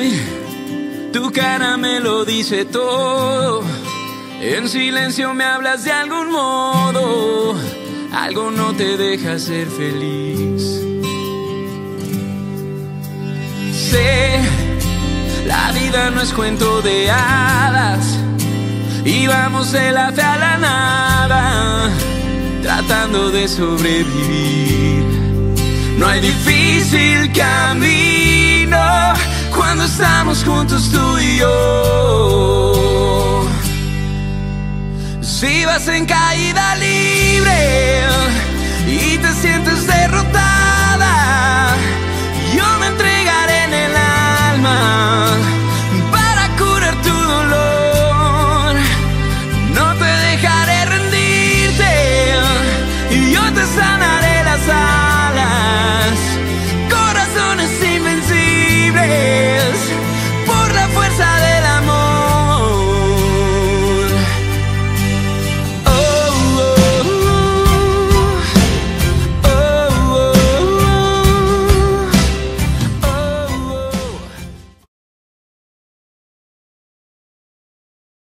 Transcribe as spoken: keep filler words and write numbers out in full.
hoy tu cara me lo dice todo. En silencio me hablas de algún modo. Algo no te deja ser feliz. Sé, la vida no es cuento de hadas y vamos de la fe a la nada, tratando de sobrevivir. No hay difícil camino cuando estamos juntos tú y yo. Si vas en caída libre,